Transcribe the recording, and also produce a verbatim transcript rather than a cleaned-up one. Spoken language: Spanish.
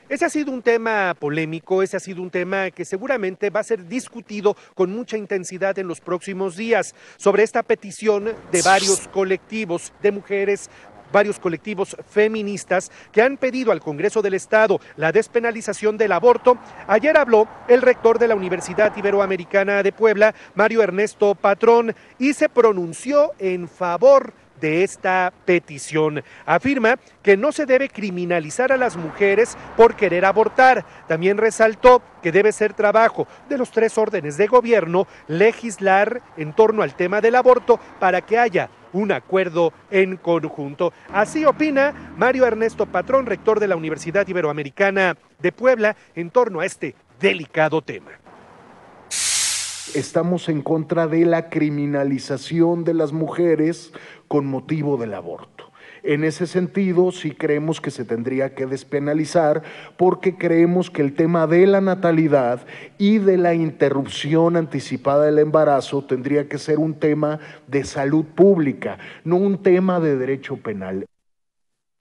Ese ha sido un tema polémico, ese ha sido un tema que seguramente va a ser discutido con mucha intensidad en los próximos días sobre esta petición de varios colectivos de mujeres, varios colectivos feministas que han pedido al Congreso del Estado la despenalización del aborto. Ayer habló el rector de la Universidad Iberoamericana de Puebla, Mario Ernesto Patrón, y se pronunció en favor de esta petición. Afirma que no se debe criminalizar a las mujeres por querer abortar. También resaltó que debe ser trabajo de los tres órdenes de gobierno legislar en torno al tema del aborto para que haya un acuerdo en conjunto. Así opina Mario Ernesto Patrón, rector de la Universidad Iberoamericana de Puebla, en torno a este delicado tema. Estamos en contra de la criminalización de las mujeres con motivo del aborto. En ese sentido, sí creemos que se tendría que despenalizar porque creemos que el tema de la natalidad y de la interrupción anticipada del embarazo tendría que ser un tema de salud pública, no un tema de derecho penal.